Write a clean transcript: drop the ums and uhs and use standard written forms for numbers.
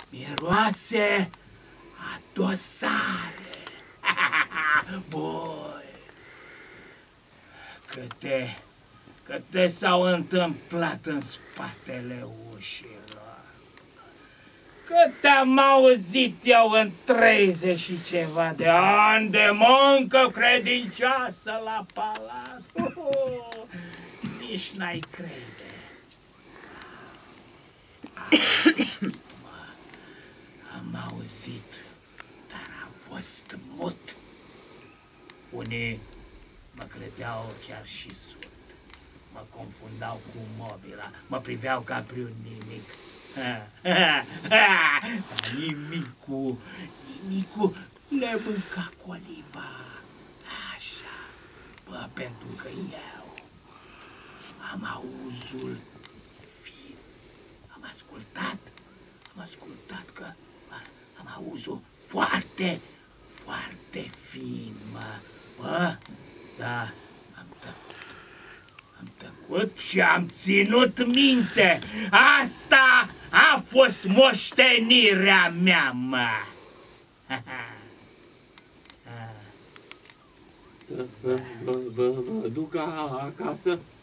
miroase a dosare. Boi, câte s-au întâmplat în spatele ușilor. Câte am auzit eu în 30 și ceva de ani de muncă credincioasă la palat. Nici n-ai crede. Am auzit, dar am fost mut. Unii mă credeau chiar și surd. Mă confundau cu mobila, mă priveau ca pe un nimic. Dar nimicul le mânca coliva. Așa, bă, pentru că eu am auzul fin. Am ascultat că am auzul foarte, foarte fin, mă. Da, am tăcut și am ținut minte. Asta a fost moștenirea mea, mă. Să vă duc acasă?